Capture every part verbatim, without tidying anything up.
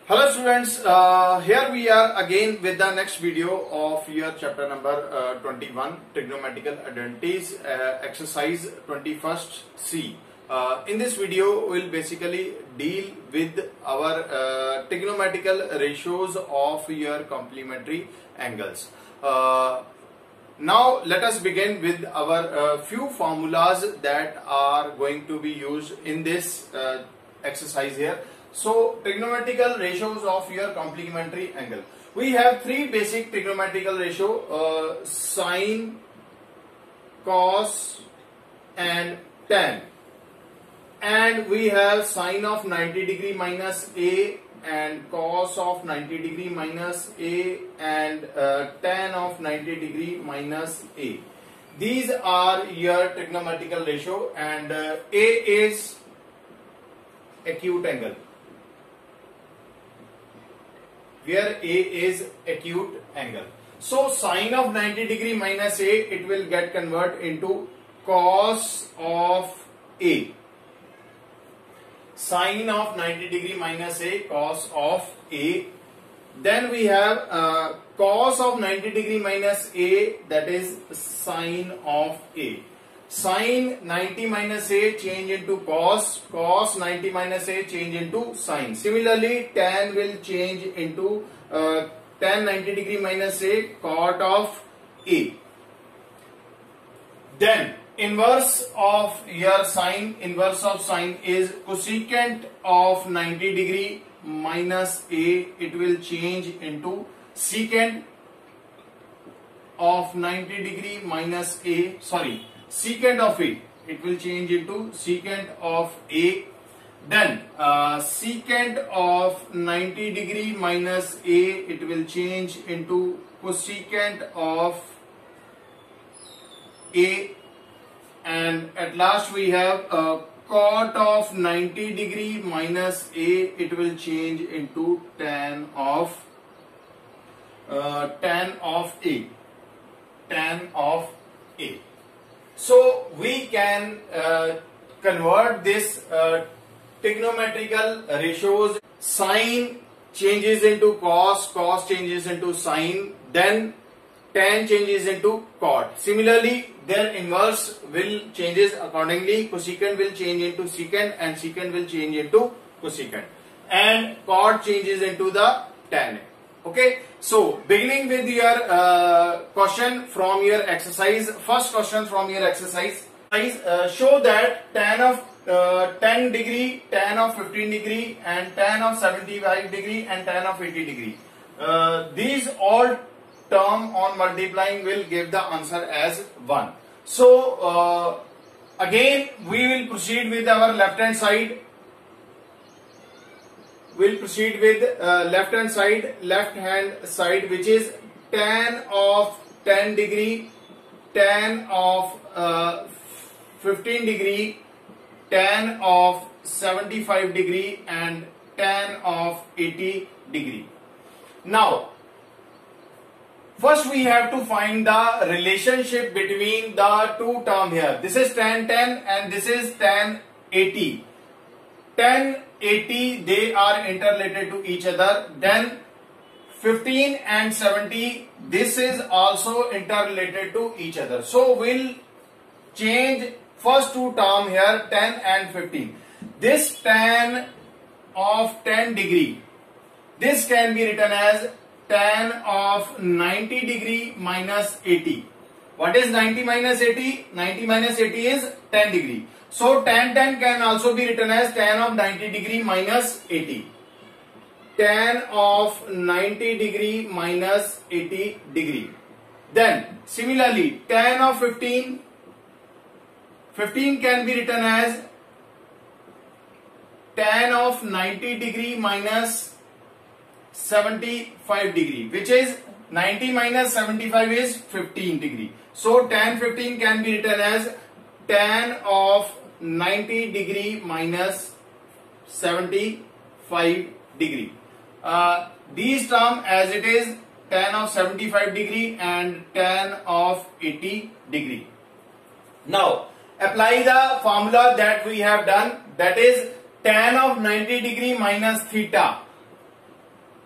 Hello students, uh, here we are again with the next video of your chapter number uh, twenty-one, Trigonometrical Identities, uh, exercise twenty-first C. Uh, in this video, we will basically deal with our uh, trigonometrical ratios of your complementary angles. Uh, now let us begin with our uh, few formulas that are going to be used in this uh, exercise here. So, trigonometrical ratios of your complementary angle. We have three basic trigonometrical ratio: uh, sine, cos, and tan. And we have sine of ninety degree minus A, and cos of ninety degree minus A, and uh, tan of ninety degree minus A. These are your trigonometrical ratio, and uh, A is acute angle, where A is acute angle. So sine of ninety degree minus A, it will get converted into cos of A. Sine of ninety degree minus A, cos of A. Then we have uh, cos of ninety degree minus A, that is sine of A. Sine ninety minus A change into cos, cos ninety minus A change into sine. Similarly, tan will change into uh, tan ninety degree minus A, cot of A. Then inverse of your sine, inverse of sine is cosecant of ninety degree minus A. It will change into secant of ninety degree minus A. Sorry. Secant of A, it will change into secant of A. Then uh, secant of ninety degree minus A, it will change into cosecant of A. And at last we have uh, cot of ninety degree minus A, it will change into tan of uh, tan of A. Tan of A. So we can uh, convert this uh, trigonometrical ratios. Sine changes into cos, cos changes into sine, then tan changes into cot. Similarly, their inverse will changes accordingly. Cosecant will change into secant, and secant will change into cosecant, and cot changes into the tan. Okay, so beginning with your uh, question from your exercise. First question from your exercise uh, show that tan of uh, ten degree, tan of fifteen degree, and tan of seventy-five degree, and tan of eighty degree. Uh, these all term on multiplying will give the answer as one. So uh, again we will proceed with our left hand side. We'll proceed with uh, left hand side, left hand side, which is tan of ten degree, tan of uh, fifteen degree, tan of seventy-five degree, and tan of eighty degree. Now, first we have to find the relationship between the two terms here. This is tan ten and this is tan eighty. Tan eighty, they are interrelated to each other. Then fifteen and seventy, this is also interrelated to each other. So we'll change first two term here, ten and fifteen. This tan of ten degree, this can be written as tan of ninety degree minus eighty. What is ninety minus eighty? ninety minus eighty is ten degree. So tan ten can also be written as tan of ninety degree minus eighty. Tan of ninety degree minus eighty degree. Then similarly tan of fifteen, fifteen can be written as tan of ninety degree minus seventy-five degree, which is ninety minus seventy-five is fifteen degree. So tan fifteen can be written as tan of ninety degree minus seventy-five degree. Uh, these term as it is tan of seventy-five degree and tan of eighty degree. Now apply the formula that we have done, that is tan of ninety degree minus theta.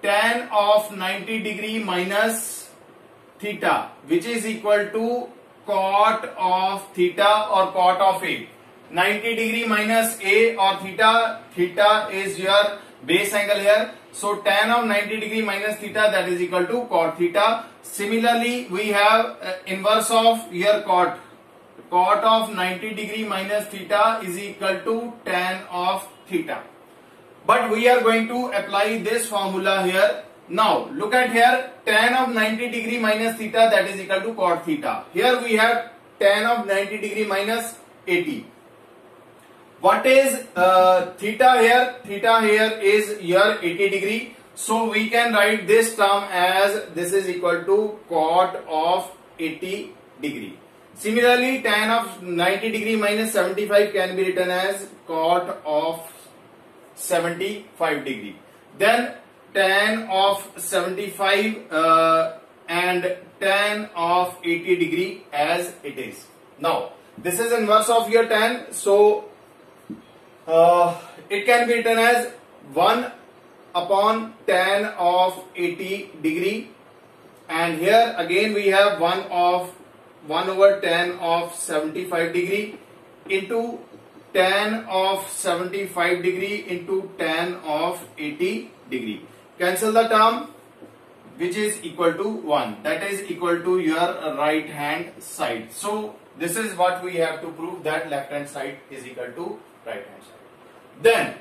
tan of ninety degree minus theta, which is equal to cot of theta or cot of A. ninety degree minus A or theta, theta is your base angle here. So tan of ninety degree minus theta, that is equal to cot theta. Similarly, we have uh, inverse of your cot. Cot of ninety degree minus theta is equal to tan of theta. But we are going to apply this formula here. Now look at here, tan of ninety degree minus theta, that is equal to cot theta. Here we have tan of ninety degree minus eighty. What is uh, theta here? Theta here is your eighty degree. So we can write this term as this is equal to cot of eighty degree. Similarly, tan of ninety degree minus seventy-five can be written as cot of seventy-five degree. Then tan of seventy-five uh, and tan of eighty degree as it is. Now this is inverse of your tan, so uh, it can be written as one upon tan of eighty degree, and here again we have one of one over tan of seventy-five degree into tan of seventy-five degree into tan of eighty degree. Cancel the term, which is equal to one. That is equal to your right hand side. So this is what we have to prove, that left hand side is equal to right hand side. Then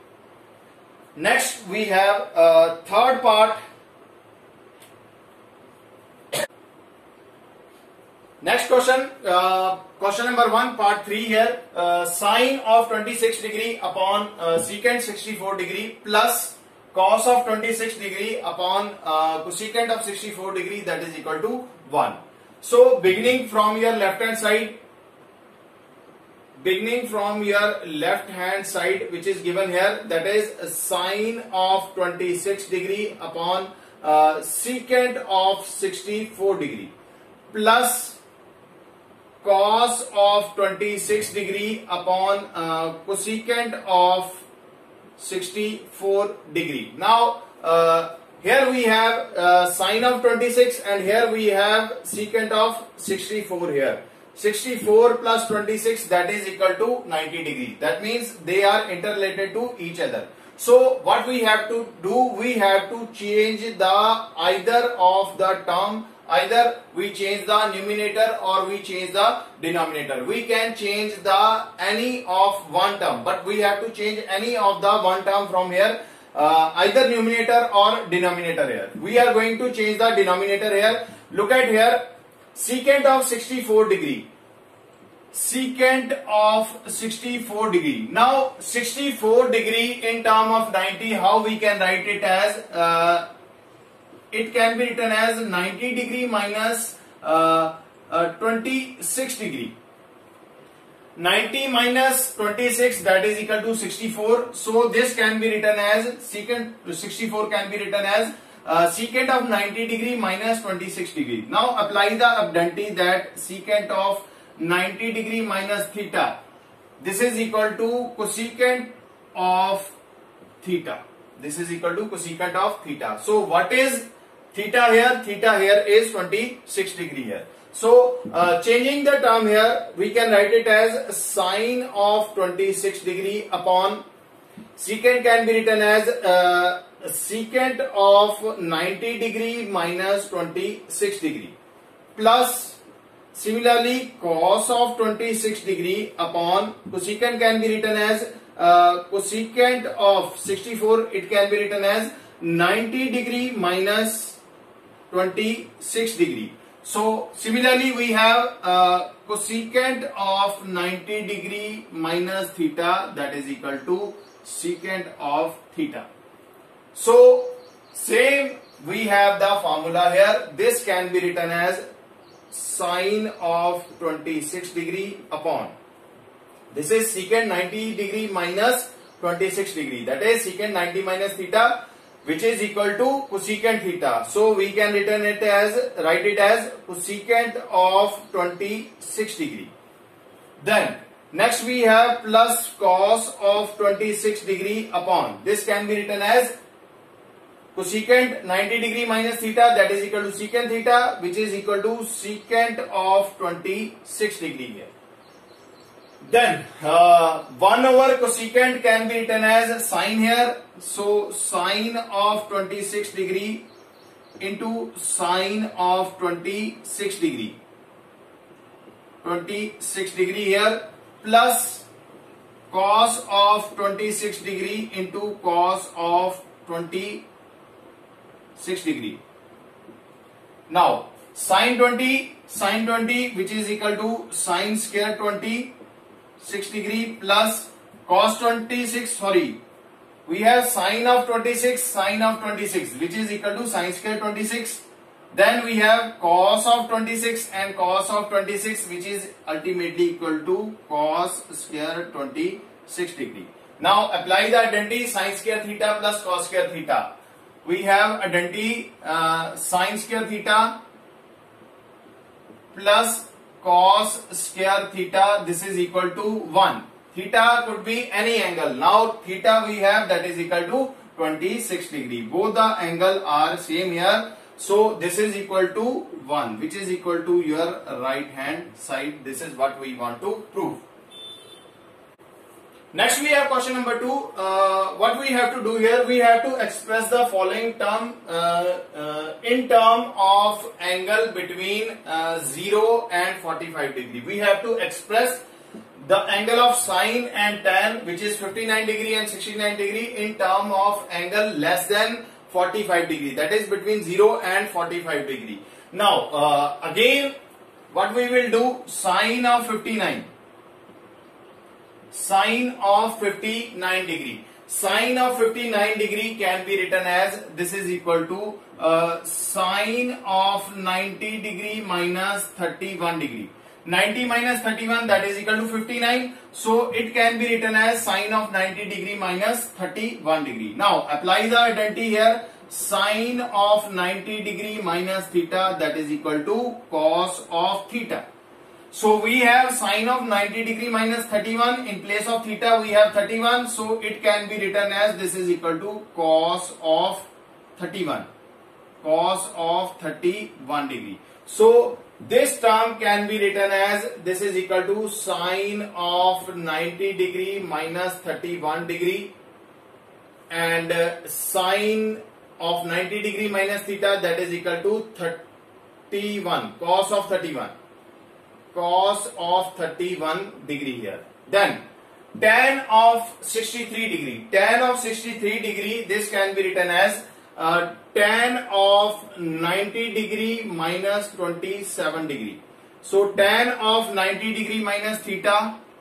next we have a third part. Next question, uh, question number one, part three here. Uh, sine of twenty-six degree upon uh, secant sixty-four degree plus cos of twenty-six degree upon uh, cosecant of sixty-four degree, that is equal to one. So beginning from your left hand side, beginning from your left hand side, which is given here, that is sine of twenty-six degree upon uh, secant of sixty-four degree plus cos of twenty-six degree upon uh, cosecant of sixty-four degree. Now uh, here we have uh, sine of twenty-six and here we have secant of sixty-four here. sixty-four plus twenty-six, that is equal to ninety degree. That means they are interrelated to each other. So what we have to do, we have to change the either of the term. Either we change the numerator or we change the denominator. We can change the any of one term, but we have to change any of the one term from here, uh, either numerator or denominator here. We are going to change the denominator here. Look at here, secant of sixty-four degree. Secant of sixty-four degree. Now sixty-four degree in term of ninety, how we can write it as? Uh, it can be written as ninety degree minus uh, uh, twenty-six degree. ninety minus twenty-six, that is equal to sixty-four. So this can be written as secant sixty-four can be written as uh, secant of ninety degree minus twenty-six degree. Now apply the identity that secant of ninety degree minus theta, this is equal to cosecant of theta. This is equal to cosecant of theta. So what is theta here? Theta here is twenty-six degree here. So uh, changing the term here, we can write it as sine of twenty-six degree upon secant can be written as uh, secant of ninety degree minus twenty-six degree plus similarly cos of twenty-six degree upon cosecant can be written as uh, cosecant of sixty-four, it can be written as ninety degree minus twenty-six degree. So similarly we have uh, cosecant of ninety degree minus theta, that is equal to secant of theta. So same we have the formula here. This can be written as sine of twenty-six degree upon, this is secant ninety degree minus twenty-six degree, that is secant ninety minus theta, which is equal to cosecant theta. So we can written it as write it as cosecant of twenty-six degree. Then next we have plus cos of twenty-six degree upon, this can be written as cosecant ninety degree minus theta, that is equal to secant theta, which is equal to secant of twenty-six degree here. Then uh, one over cosecant can be written as sine here. So sine of twenty-six degree into sine of twenty-six degree. twenty-six degree here plus cos of twenty-six degree into cos of twenty-six degree. Now sine twenty, sine twenty, which is equal to sine square twenty-six degree plus cos twenty-six, sorry, we have sine of twenty-six, sine of twenty-six, which is equal to sine square twenty-six. Then we have cos of twenty-six and cos of twenty-six, which is ultimately equal to cos square twenty-six degree. Now apply the identity sine square theta plus cos square theta. We have identity uh, sine square theta plus cos square theta. This is equal to one. Theta could be any angle. Now theta we have, that is equal to twenty-six degree. Both the angle are same here. So this is equal to one, which is equal to your right hand side. This is what we want to prove. Next we have question number two. Uh, what we have to do here, we have to express the following term uh, uh, in term of angle between uh, zero and forty-five degree. We have to express the angle of sine and tan, which is fifty-nine degree and sixty-nine degree, in term of angle less than forty-five degree, that is between zero and forty-five degree. Now uh, again what we will do, sine of fifty-nine, sine of fifty-nine degree, sine of fifty-nine degree can be written as, this is equal to uh, sine of ninety degree minus thirty-one degree. ninety minus thirty-one, that is equal to fifty-nine. So it can be written as sine of ninety degree minus thirty-one degree. Now apply the identity here. Sine of ninety degree minus theta, that is equal to cos of theta. So we have sine of ninety degree minus thirty-one. In place of theta we have thirty-one. So it can be written as, this is equal to cos of thirty-one. Cos of thirty-one degree. So this term can be written as, this is equal to sine of ninety degree minus thirty-one degree, and uh, sine of ninety degree minus theta, that is equal to thirty-one, cos of thirty-one, cos of thirty-one degree here. Then tan of sixty-three degree, tan of sixty-three degree, this can be written as Uh, tan of ninety degree minus twenty-seven degree. So tan of ninety degree minus theta,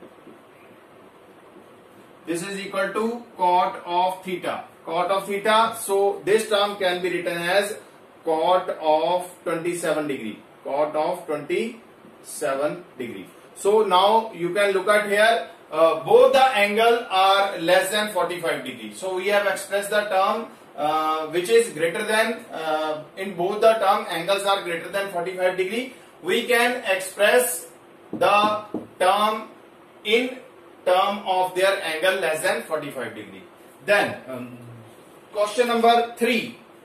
this is equal to cot of theta, cot of theta. So this term can be written as cot of twenty-seven degree, cot of twenty-seven degree. So now you can look at here, uh, both the angle are less than forty-five degree. So we have expressed the term Uh, which is greater than, uh, in both the term angles are greater than forty-five degree. We can express the term in term of their angle less than forty-five degree. Then um, question number three.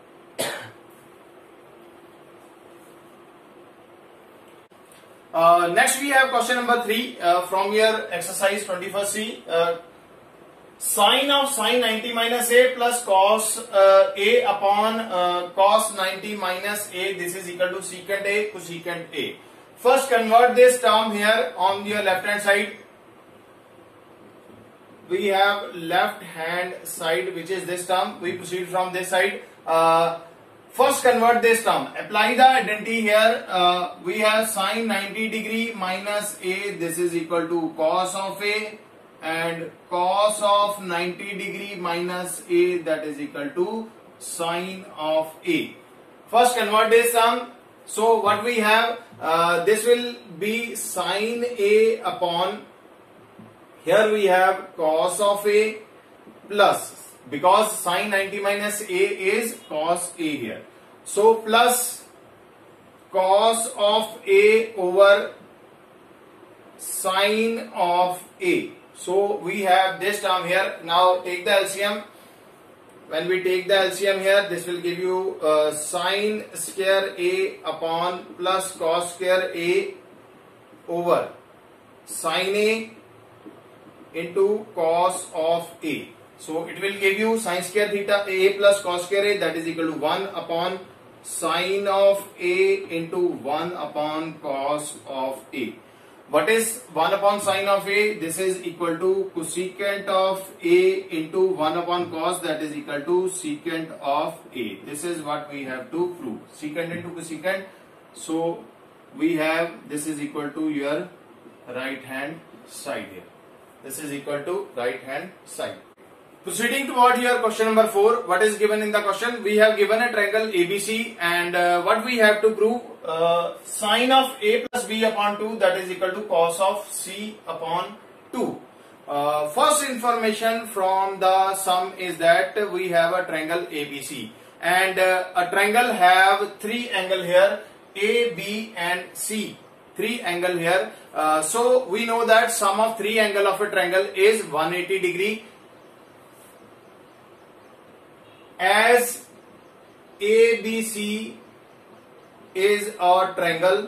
uh, next we have question number three uh, from your exercise twenty-first C. Uh, Sine of sine ninety minus a plus cos uh, a upon uh, cos ninety minus a, this is equal to secant a cosecant a. First convert this term here on your left hand side. We have left hand side, which is this term. We proceed from this side. Uh, first convert this term. Apply the identity here. Uh, we have sine ninety degree minus a, this is equal to cos of a, and cos of ninety degree minus a, that is equal to sine of a. First convert this term. So what we have, uh, this will be sine a upon, here we have cos of a plus, because sine ninety minus a is cos a here. So plus cos of a over sine of a. So we have this term here. Now take the L C M. when we take the L C M here, this will give you uh, sine square A upon plus cos square A over sine A into cos of A. So it will give you sine square theta A plus cos square A, that is equal to one upon sine of A into one upon cos of A. What is one upon sine of A? This is equal to cosecant of A into one upon cos, that is equal to secant of A. This is what we have to prove. Secant into cosecant. So we have this is equal to your right hand side here. This is equal to right hand side. Proceeding toward your question number four, what is given in the question? We have given a triangle A B C, and uh, what we have to prove? Uh, sine of A plus B upon two, that is equal to cos of C upon two. Uh, first information from the sum is that we have a triangle A B C, and uh, a triangle have three angle here, A, B and C. Three angle here. Uh, so we know that sum of three angle of a triangle is one hundred eighty degree. As A B C is a triangle,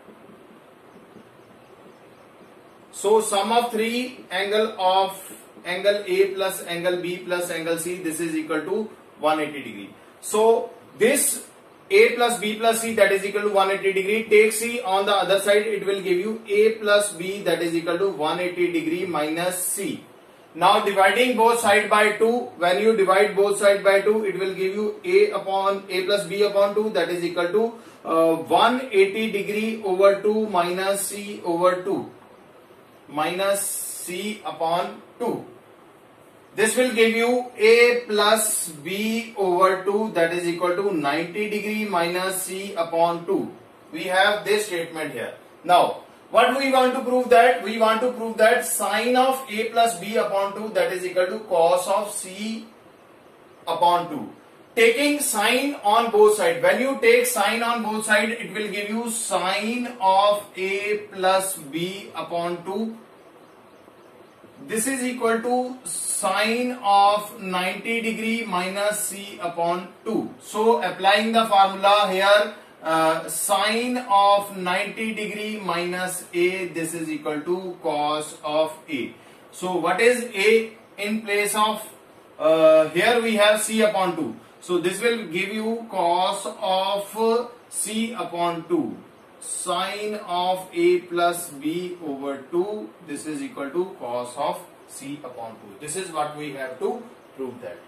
so sum of three angle of angle A plus angle B plus angle C, this is equal to one hundred eighty degree. So this A plus B plus C, that is equal to one hundred eighty degree. Take C on the other side, it will give you A plus B, that is equal to one hundred eighty degree minus C. Now dividing both side by two, when you divide both side by two, it will give you A upon A plus B upon two, that is equal to uh, one hundred eighty degree over two minus C over two, minus C upon two. This will give you A plus B over two, that is equal to ninety degree minus C upon two. We have this statement here. Now what we want to prove? That we want to prove that sine of A plus B upon two, that is equal to cos of C upon two. Taking sine on both sides, when you take sine on both sides, it will give you sine of A plus B upon two. This is equal to sine of ninety degree minus C upon two. So applying the formula here, Uh, sine of ninety degree minus A, this is equal to cos of A. So what is A in place of, uh, here we have C upon two. So this will give you cos of C upon two. Sine of A plus B over two, this is equal to cos of C upon two. This is what we have to prove that.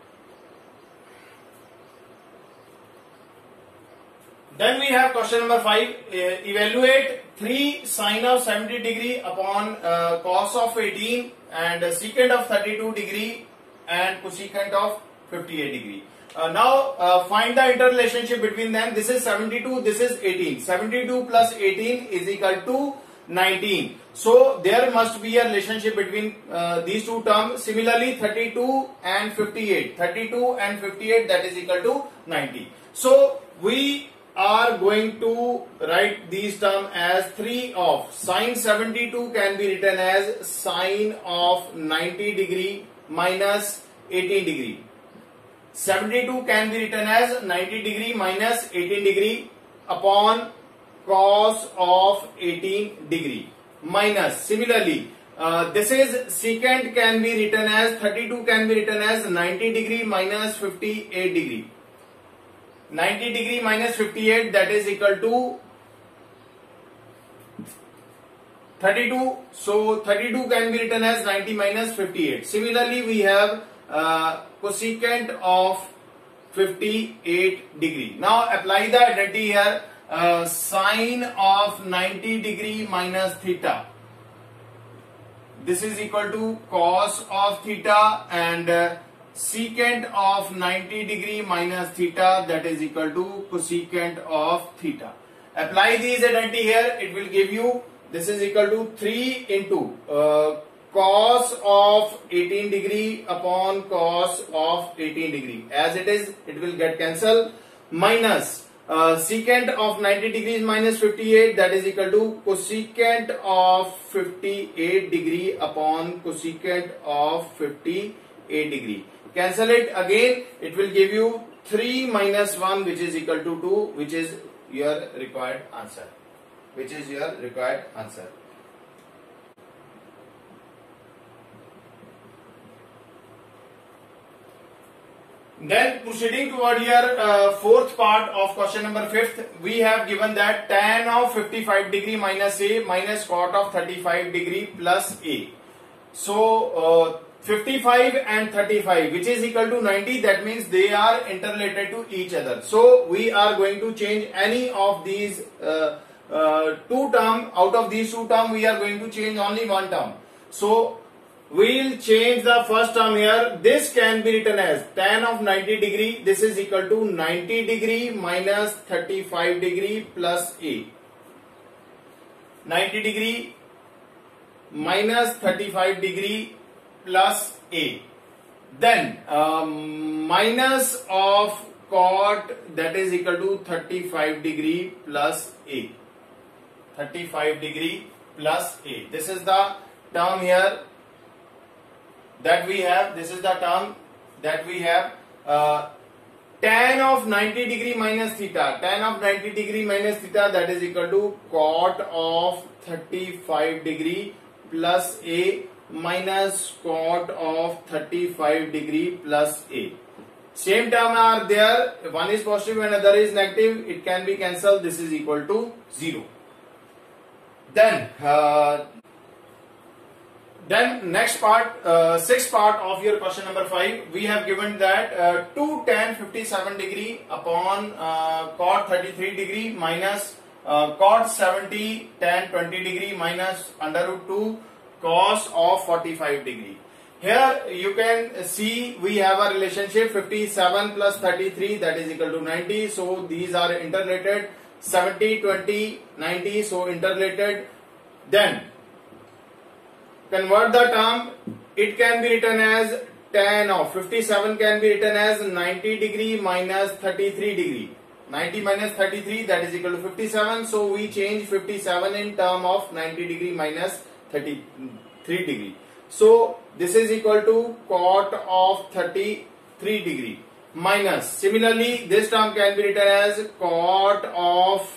Then we have question number five. Uh, evaluate three sine of seventy degree upon uh, cos of eighteen and uh, secant of thirty-two degree and cosecant of fifty-eight degree. Uh, now uh, find the interrelationship between them. This is seventy-two, this is eighteen. seventy-two plus eighteen is equal to nineteen. So there must be a relationship between uh, these two terms. Similarly, thirty-two and fifty-eight. thirty-two and fifty-eight, that is equal to ninety. So we are going to write these terms as three of sine seventy-two can be written as sine of ninety degree minus eighteen degree. seventy-two can be written as ninety degree minus eighteen degree upon cos of eighteen degree minus. Similarly, uh, this is secant can be written as thirty-two can be written as ninety degree minus fifty-eight degree. ninety degree minus fifty-eight, that is equal to thirty-two. So thirty-two can be written as ninety minus fifty-eight. Similarly, we have uh, cosecant of fifty-eight degree. Now apply the identity here. Uh, sine of ninety degree minus theta, this is equal to cos of theta, and uh, secant of ninety degree minus theta, that is equal to cosecant of theta. Apply these identity here, it will give you this is equal to three into uh, cos of eighteen degree upon cos of eighteen degree. As it is, it will get cancelled, minus uh, secant of ninety degrees minus fifty-eight, that is equal to cosecant of fifty-eight degree upon cosecant of fifty-eight degree. cancel it again, it will give you three minus one, which is equal to two, which is your required answer. Which is your required answer. Then proceeding toward your uh, fourth part of question number fifth, we have given that tan of fifty-five degree minus a minus cot of thirty-five degree plus a. So uh, fifty-five and thirty-five, which is equal to ninety, that means they are interrelated to each other. So we are going to change any of these uh, uh, two term. Out of these two term, we are going to change only one term. So we'll change the first term here. This can be written as tan of ninety degree. This is equal to ninety degree minus thirty-five degree plus a. ninety degree minus thirty-five degree plus a. Then um, minus of cot, that is equal to thirty-five degree plus a. thirty-five degree plus a. This is the term here that we have. This is the term that we have. Uh, tan of ninety degree minus theta. Tan of ninety degree minus theta, that is equal to cot of thirty-five degree plus a minus cot of thirty-five degree plus a. Same term are there. One is positive and other is negative. It can be cancelled. This is equal to zero. Then uh, Then next part, uh, sixth part of your question number five, we have given that uh, two tan fifty-seven degree upon uh, cot thirty-three degree minus uh, cot seventy tan twenty degree minus under root two cos of forty-five degree. Here you can see we have a relationship fifty-seven plus thirty-three, that is equal to ninety. So these are interrelated. seventy, twenty, ninety, so interrelated. Then convert the term. It can be written as tan of fifty-seven can be written as ninety degree minus thirty-three degree. ninety minus thirty-three, that is equal to fifty-seven. So we change fifty-seven in term of ninety degree minus thirty-three degree. So this is equal to cot of thirty-three degree minus, similarly this term can be written as cot of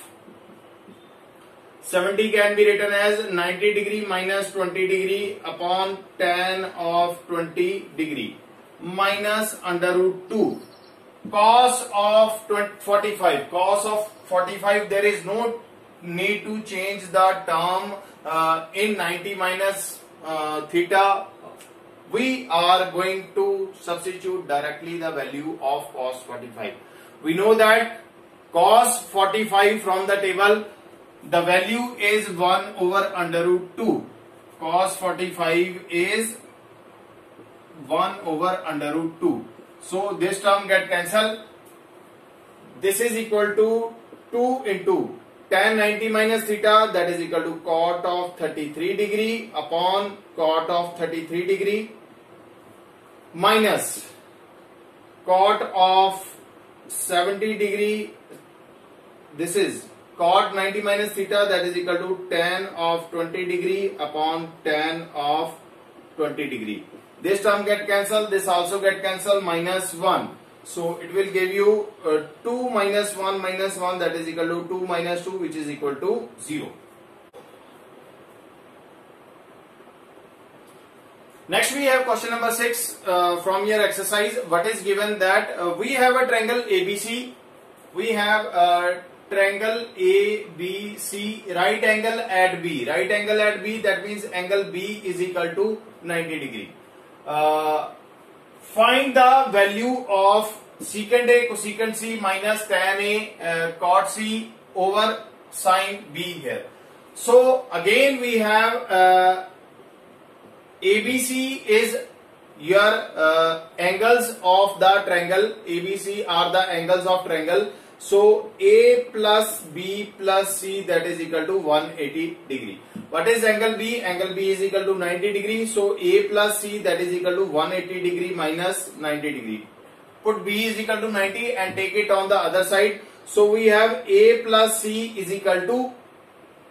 seventy can be written as ninety degree minus twenty degree upon tan of twenty degree minus under root two cos of forty-five. Cos of forty-five, there is no need to change the term uh, in ninety minus uh, theta. We are going to substitute directly the value of cos forty-five. We know that cos forty-five from the table, the value is one over under root two. Cos forty-five is one over under root two. So this term get cancelled. This is equal to two into tan ninety minus theta, that is equal to cot of thirty-three degree upon cot of thirty-three degree minus cot of seventy degree. This is cot ninety minus theta, that is equal to tan of twenty degree upon tan of twenty degree. This term get cancelled, this also get cancelled, minus one. So it will give you uh, two minus one minus one, that is equal to two minus two, which is equal to zero. Next we have question number six uh, from your exercise. What is given that uh, we have a triangle A B C. We have a triangle A B C, right angle at B. Right angle at B, that means angle B is equal to ninety degree. Uh, find the value of secant A cosecant C minus tan A uh, cot C over sin B here. So again we have uh, A B C is your uh, angles of the triangle. A B C are the angles of triangle. So A plus B plus C, that is equal to one hundred eighty degree. What is angle B? Angle B is equal to ninety degree. So A plus C, that is equal to one hundred eighty degree minus ninety degree. Put B is equal to ninety and take it on the other side. So we have A plus C is equal to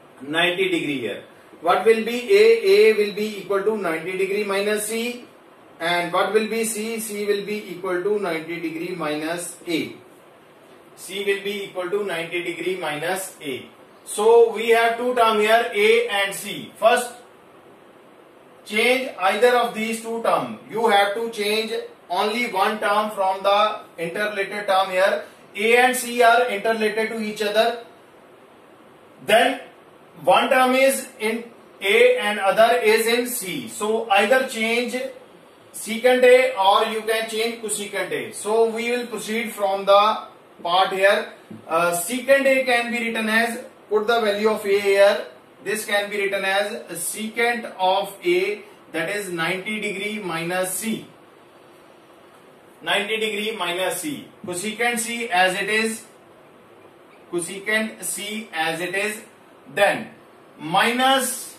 ninety degree here. What will be A? A will be equal to ninety degree minus C. and what will be C? C will be equal to ninety degree minus A. C will be equal to ninety degree minus A. So we have two terms here, A and C. First, change either of these two terms. You have to change only one term from the interrelated term here. A and C are interrelated to each other. Then one term is in A and other is in C. So either change secant A or you can change cosecant A. So we will proceed from the part here. Uh, secant A can be written as, put the value of A here. This can be written as secant of A, that is ninety degree minus C. ninety degree minus C. Cosecant C as it is. Cosecant C as it is. Then minus,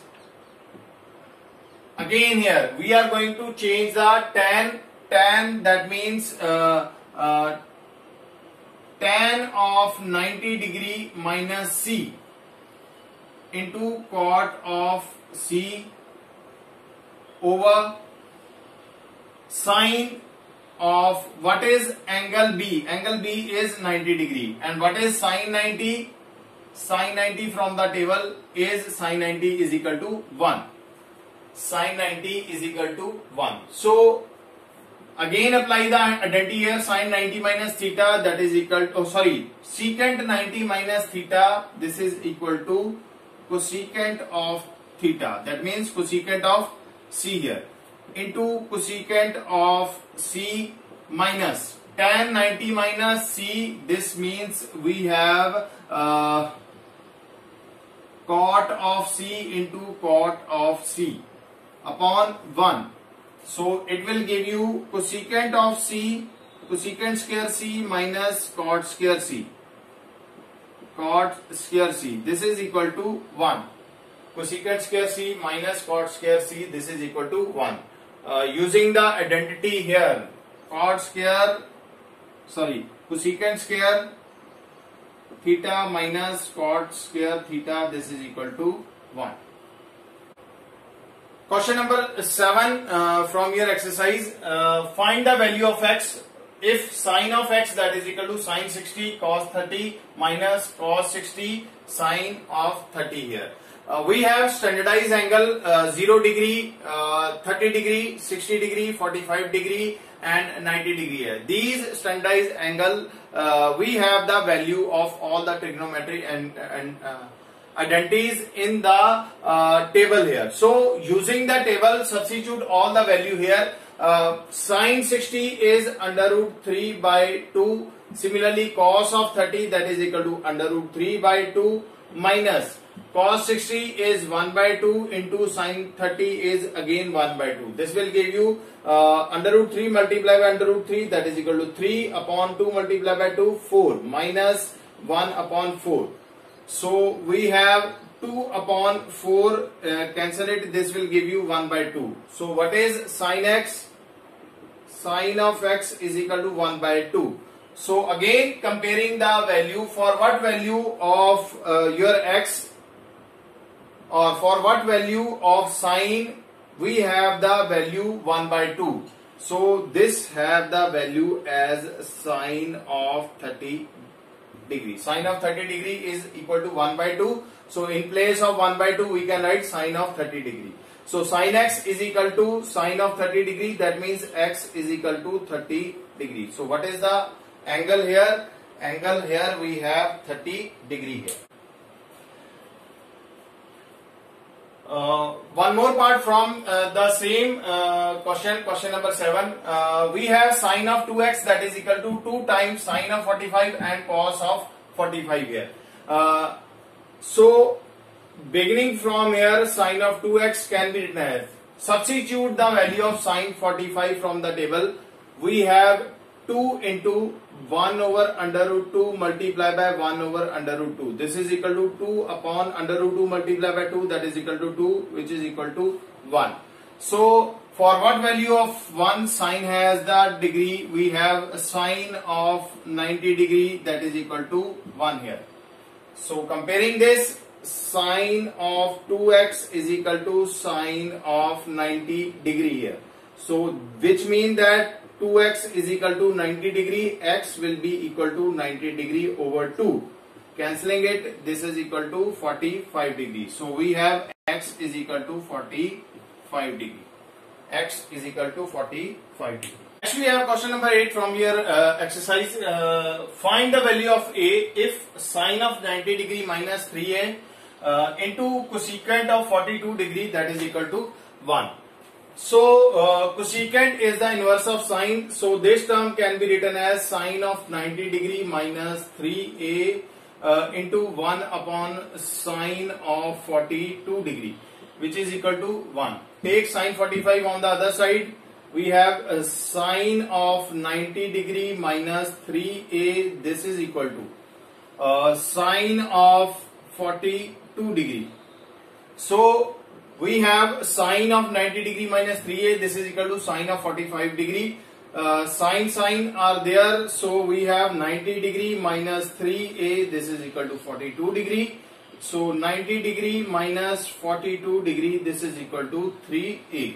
again here we are going to change the tan. Tan, that means uh, uh, tan of ninety degree minus C into cot of C over sine of what is angle B. Angle B is ninety degree, and what is sine ninety? Sine ninety from the table is sine ninety is equal to one. Sine ninety is equal to one. So again apply the identity here. Sine ninety minus theta, that is equal to, oh sorry, secant ninety minus theta, this is equal to cosecant of theta. That means cosecant of C here into cosecant of C minus tan ninety minus C. This means we have uh, cot of C into cot of C upon one. So it will give you cosecant of C, cosecant square C minus cot square C. Cot square C. This is equal to one. Cosecant square C minus cot square C. This is equal to one. Uh, using the identity here, cot square, sorry, cosecant square theta minus cot square theta, this is equal to one. Question number seven uh, from your exercise. Uh, find the value of x if sine of x, that is equal to sine sixty cos thirty minus cos sixty sine of thirty here. Uh, we have standardized angle uh, zero degree, uh, thirty degree, sixty degree, forty-five degree and ninety degree here. These standardized angle, uh, we have the value of all the trigonometry and, and uh, identities in the uh, table here. So using the table, substitute all the value here. Uh, sine sixty is under root three by two. Similarly, cos of thirty, that is equal to under root three by two minus cos sixty is one by two into sine thirty is again one by two. This will give you uh, under root three multiplied by under root three, that is equal to three upon two multiplied by two, four minus one upon four. So we have two upon four, uh, cancel it, this will give you one by two. So what is sine x? Sine of x is equal to one by two. So again comparing the value, for what value of uh, your x or for what value of sine, we have the value one by two. So this have the value as sine of thirty degree. Sine of thirty degree is equal to one by two. So in place of one by two, we can write sine of thirty degree. So sine x is equal to sine of thirty degree. That means x is equal to thirty degree. So what is the angle here? Angle here we have thirty degree here. Uh, one more part from uh, the same uh, question, question number seven. Uh, we have sine of two x, that is equal to two times sine of forty-five and cos of forty-five here. Uh, so beginning from here, sine of two x can be written as, substitute the value of sine forty-five from the table. We have two into one over under root two multiplied by one over under root two. This is equal to two upon under root two multiplied by two, that is equal to two, which is equal to one. So for what value of one sine has the degree? We have sine of ninety degree, that is equal to one here. So comparing this, sine of two x is equal to sine of ninety degree here. So which mean that two x is equal to ninety degree, x will be equal to ninety degree over two. Cancelling it, this is equal to forty-five degree. So we have x is equal to forty-five degree. X is equal to forty-five degree. Next we have question number eight from your uh, exercise. Uh, find the value of a if sine of ninety degree minus three a uh, into cosecant of forty-two degree, that is equal to one. So uh, cosecant is the inverse of sine. So this term can be written as sine of ninety degree minus three a uh, into one upon sine of forty-two degree, which is equal to one. Take sine forty-five on the other side. We have a sine of ninety degree minus three a. This is equal to uh, sine of forty-two degree. So we have sine of ninety degree minus three a. This is equal to sine of forty-five degree. Uh, sine sine are there. So we have ninety degree minus three a. This is equal to forty-two degree. So ninety degree minus forty-two degree. This is equal to three a.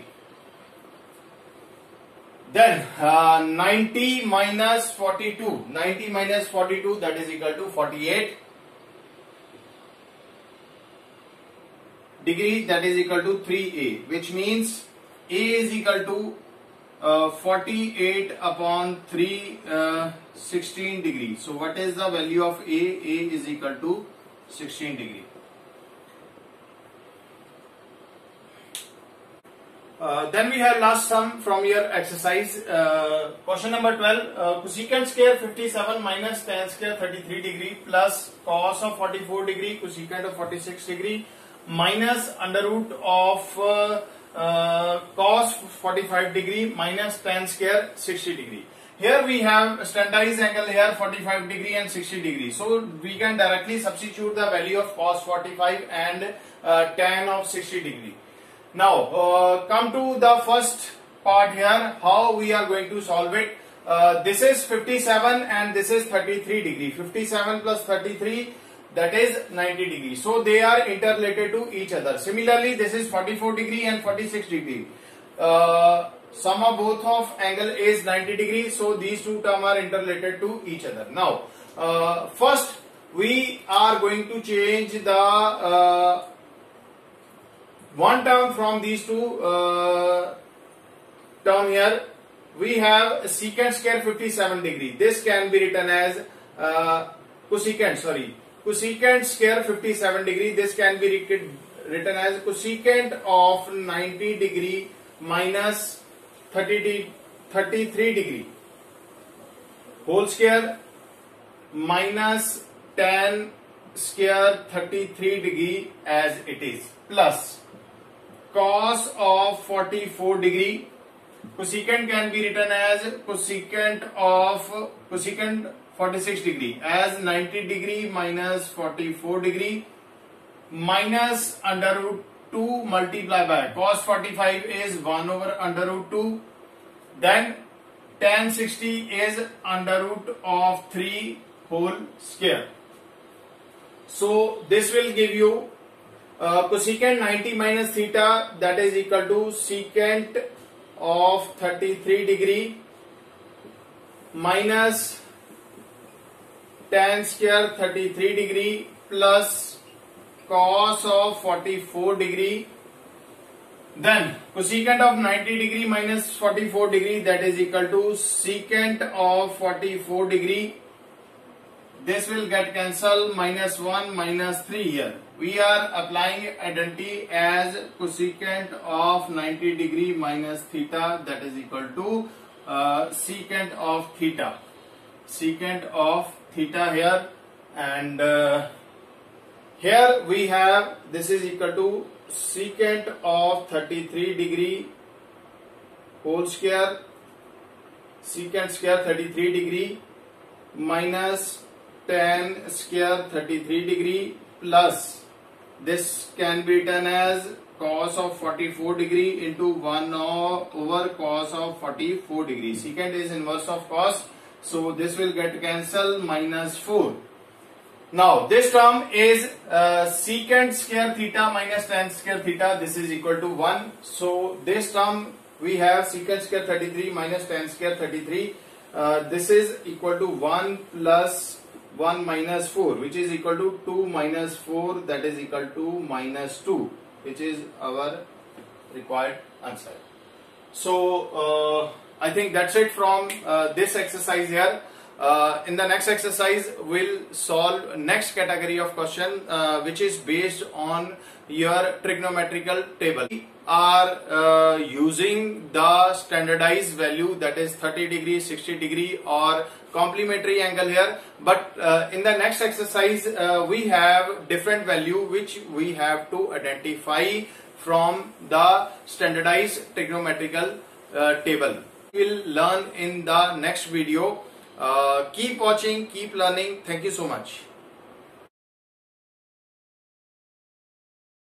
Then uh, ninety minus forty-two. ninety minus forty-two, that is equal to forty-eight. Degree, that is equal to three a, which means a is equal to uh, forty-eight upon three, uh, sixteen degree. So what is the value of a? A is equal to sixteen degree. Uh, then we have last sum from your exercise. Uh, question number twelve. Uh, cosecant square fifty-seven minus tan square thirty-three degree plus cos of forty-four degree cosecant of forty-six degree minus under root of uh, uh, cos forty-five degree minus tan square sixty degree. Here we have standardized angle here forty-five degree and sixty degree. So we can directly substitute the value of cos forty-five and uh, tan of sixty degree. Now uh, come to the first part here, how we are going to solve it. Uh, this is fifty-seven and this is thirty-three degree. fifty-seven plus thirty-three, that is ninety degree. So they are interrelated to each other. Similarly, this is forty-four degree and forty-six degree. Uh, sum of both of angle is ninety degree. So these two terms are interrelated to each other. Now, uh, first we are going to change the uh, one term from these two uh, term here. We have secant square fifty-seven degree. This can be written as uh, cosecant, sorry. Cosecant square fifty-seven degree. This can be written as cosecant of ninety degree minus thirty-three degree whole square minus tan square thirty-three degree as it is plus cos of forty-four degree. Cosecant can be written as cosecant of cosecant forty-six degree as ninety degree minus forty-four degree minus under root two multiplied by cos forty-five is one over under root two. Then tan sixty is under root of three whole square. So this will give you uh, cosecant ninety minus theta, that is equal to secant of thirty-three degree minus tan square thirty-three degree plus cos of forty-four degree. Then cosecant of ninety degree minus forty-four degree, that is equal to secant of forty-four degree. This will get cancelled, minus one minus three here. We are applying identity as cosecant of ninety degree minus theta, that is equal to uh, secant of theta. Secant of theta here, and uh, here we have this is equal to secant of thirty-three degree whole square, secant square thirty-three degree minus tan square thirty-three degree plus this can be written as cos of forty-four degree into one over cos of forty-four degree. Secant is inverse of cos, so this will get cancelled, minus four. Now this term is uh, secant square theta minus tan square theta. This is equal to one. So this term we have secant square thirty-three minus tan square thirty-three. Uh, this is equal to one plus one minus four, which is equal to two minus four, that is equal to minus two, which is our required answer. So uh, I think that's it from uh, this exercise here. Uh, in the next exercise, we'll solve next category of question, uh, which is based on your trigonometrical table. We are uh, using the standardized value, that is thirty degree, sixty degree or complementary angle here. But uh, in the next exercise, uh, we have different value which we have to identify from the standardized trigonometrical uh, table. We will learn in the next video. Uh, keep watching, keep learning. Thank you so much.